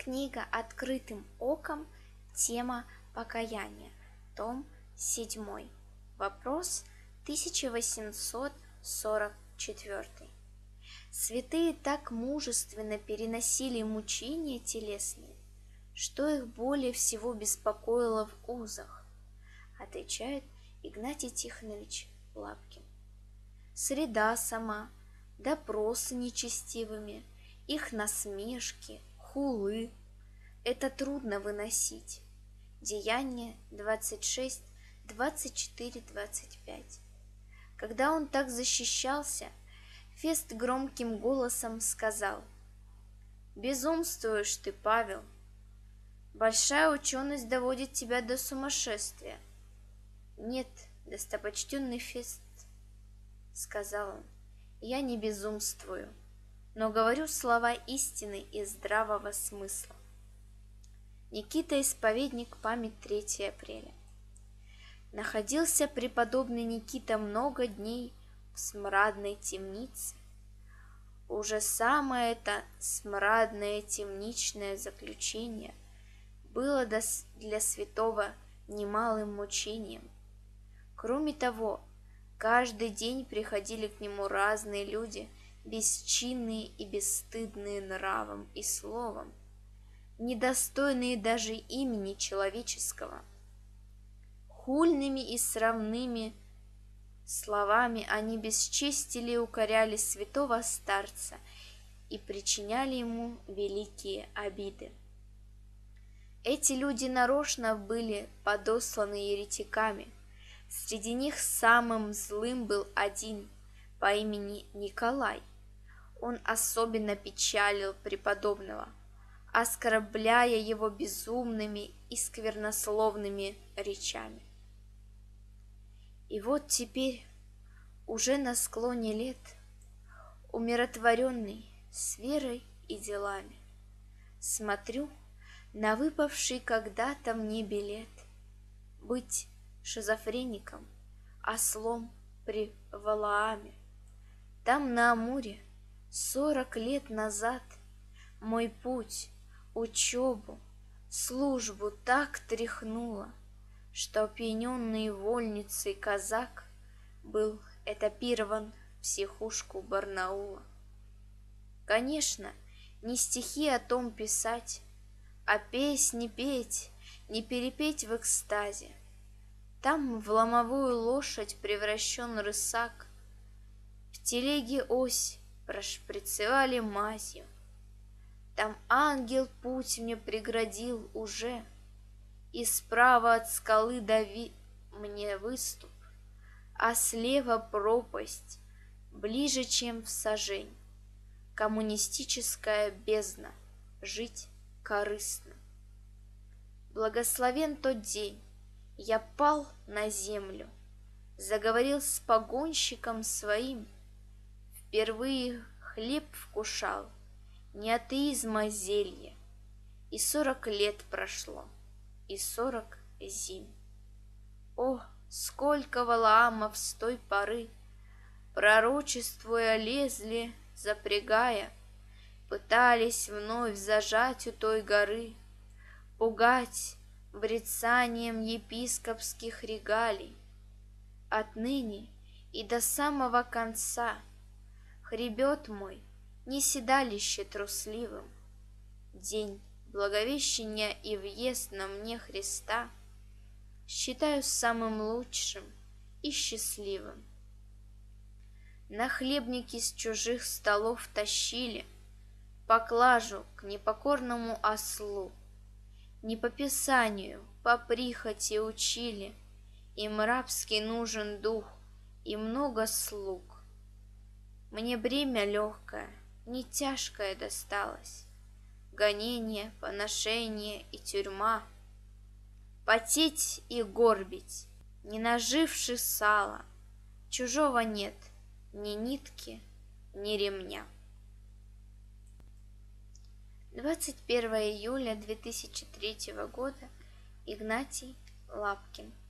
Книга «Открытым оком», тема «Покаяние», том 7, вопрос 1844. Святые так мужественно переносили мучения телесные, что их более всего беспокоило в узах, отвечает Игнатий Тихонович Лапкин. Среда сама, допросы нечестивыми, их насмешки, хулы — это трудно выносить. Деяния 26, 24, 25. Когда он так защищался, Фест громким голосом сказал: «Безумствуешь ты, Павел! Большая ученость доводит тебя до сумасшествия». «Нет, достопочтенный Фест, — сказал он, — я не безумствую, но говорю слова истины и здравого смысла». Никита Исповедник, память 3 апреля. Находился преподобный Никита много дней в смрадной темнице. Уже самое это смрадное темничное заключение было для святого немалым мучением. Кроме того, каждый день приходили к нему разные люди, бесчинные и бесстыдные нравом и словом, недостойные даже имени человеческого. Хульными и срамными словами они бесчестили и укоряли святого старца и причиняли ему великие обиды. Эти люди нарочно были подосланы еретиками. Среди них самым злым был один по имени Николай. Он особенно печалил преподобного, оскорбляя его безумными и сквернословными речами. И вот теперь, уже на склоне лет, умиротворенный, с верой и делами, смотрю на выпавший когда-то мне билет быть шизофреником, ослом при Валааме. Там, на Амуре, 40 лет назад мой путь, учебу, службу так тряхнуло, что опьяненный вольницей казак был этапирован в психушку Барнаула. Конечно, не стихи о том писать, а песни петь, не перепеть в экстазе. Там в ломовую лошадь превращен рысак, в телеге ось прошприцевали мазью. Там ангел путь мне преградил уже, и справа от скалы дави мне выступ, а слева пропасть, ближе, чем в сажень. Коммунистическая бездна, жить корыстно. Благословен тот день, я пал на землю, заговорил с погонщиком своим, впервые хлеб вкушал, не атеизма зелье, и 40 лет прошло, и 40 зим. О, сколько Валаамов с той поры, пророчествуя, лезли, запрягая, пытались вновь зажать у той горы, пугать брецанием епископских регалий. Отныне и до самого конца хребет мой не седалище трусливым. День Благовещения и въезд на мне Христа считаю самым лучшим и счастливым. На хлебники с чужих столов тащили поклажу к непокорному ослу, не по писанию, по прихоти учили, им рабский нужен дух и много слуг. Мне бремя легкое, не тяжкое досталось, гонение, поношение и тюрьма. Потеть и горбить, не наживши сала, чужого нет ни нитки, ни ремня. 21 июля 2003 года. Игнатий Лапкин.